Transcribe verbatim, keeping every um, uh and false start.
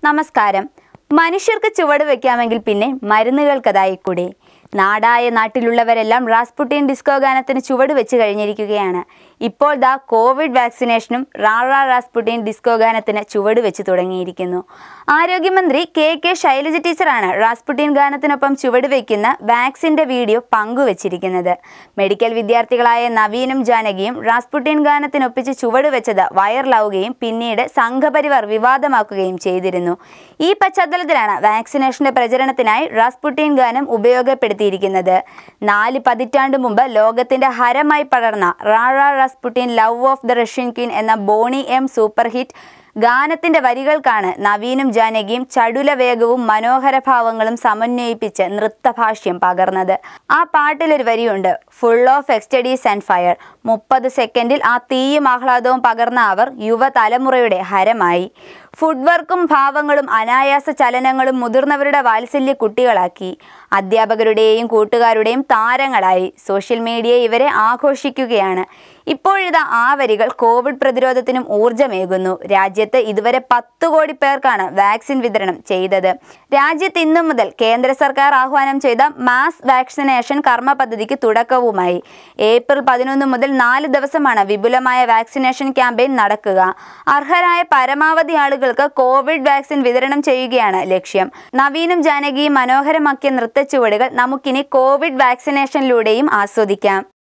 നമസ്കാരം. മനുഷ്യർക്ക് ചുവട് വയ്ക്കാമെങ്കിൽ പിന്നെ മരുന്നുകൾക്കതായിക്കൂടെ? നാടായ നാട്ടിലുള്ളവരെല്ലാം റാസ്പുട്ടിൻ ഡിസ്കോ ഗാനത്തിന് ചുവട് വെച്ച് കഴിഞ്ഞിരിക്കുകയാണ്. ഇപ്പോൾ ദാ കോവിഡ് വാക്സിനേഷനും റാറാ റാസ്പുട്ടിൻ ഡിസ്കോ ഗാനത്തിന് ചുവട് വെച്ച് തുടങ്ങിയിരിക്കുന്നു. ആരോഗ്യമന്ത്രി കെ കെ ശൈലജ ടീച്ചറാണ് റാസ്പുട്ടിൻ ഗാനത്തിനൊപ്പം ചുവട് വയ്ക്കുന്ന വാക്സിൻ്റെ വീഡിയോ പങ്കുവച്ചിരിക്കുന്നത്. മെഡിക്കൽ വിദ്യാർത്ഥികളായ നവീനും ജാനകിയും റാസ്പുട്ടിൻ ഗാനത്തിനൊപ്പിച്ച് ചുവട് വെച്ചത് വൈറലാവുകയും പിന്നീട് സംഘപരിവാർ വിവാദമാക്കുകയും ചെയ്തിരുന്നു. ഈ പശ്ചാത്തലത്തിലാണ് വാക്സിനേഷന്റെ പ്രചരണത്തിനായി റാസ്പുട്ടിൻ ഗാനം ഉപയോഗപ്പെടുത്തിയിരിക്കുന്നത്. നാല് പതിറ്റാണ്ട് മുമ്പ് ലോകത്തിന്റെ ഹരമായി പടർന്ന ra ra Rasputin love of the Russian queen എന്ന ബോണി എം സൂപ്പർ ഹിറ്റ് ഗാനത്തിന്റെ വരികൾക്കാണ് നവീനും ജാനകിയും ചടുല വേഗവും മനോഹര ഭാവങ്ങളും സമന്വയിപ്പിച്ച് നൃത്തഭാഷ്യം പകർന്നത്. ആ പാട്ടിലൊരു വരിയുണ്ട്, full of ecstasies and fire. മുപ്പത് സെക്കൻഡിൽ ആ തീയും ആഹ്ലാദവും പകർന്ന അവർ യുവതലമുറയുടെ ഹരമായി. ഫുഡ് വർക്കും ഭാവങ്ങളും അനായാസ ചലനങ്ങളും മുതിർന്നവരുടെ വാത്സല്യ കുട്ടികളാക്കി. അധ്യാപകരുടെയും കൂട്ടുകാരുടെയും താരങ്ങളായി. സോഷ്യൽ മീഡിയ ഇവരെ ആഘോഷിക്കുകയാണ്. ഇപ്പോഴിതാ ആ വരികൾ കോവിഡ് പ്രതിരോധത്തിനും ഊർജ്ജമേകുന്നു. രാജ്യത്ത് ഇതുവരെ പത്ത് കോടി പേർക്കാണ് വാക്സിൻ വിതരണം ചെയ്തത്. രാജ്യത്ത് ഇന്നു മുതൽ കേന്ദ്ര സർക്കാർ ആഹ്വാനം ചെയ്ത മാസ് വാക്സിനേഷൻ കർമ്മ പദ്ധതിക്ക് തുടക്കവുമായി. ഏപ്രിൽ പതിനൊന്ന് മുതൽ നാല് ദിവസമാണ് വിപുലമായ വാക്സിനേഷൻ ക്യാമ്പയിൻ നടക്കുക. അർഹരായ പരമാവധി ആളുകൾക്ക് കോവിഡ് വാക്സിൻ വിതരണം ചെയ്യുകയാണ് ലക്ഷ്യം. നവീനും ജാനകിയും മനോഹരമാക്കിയ നൃത്തച്ചുവടുകൾ നമുക്കിനി കോവിഡ് വാക്സിനേഷനിലൂടെയും ആസ്വദിക്കാം.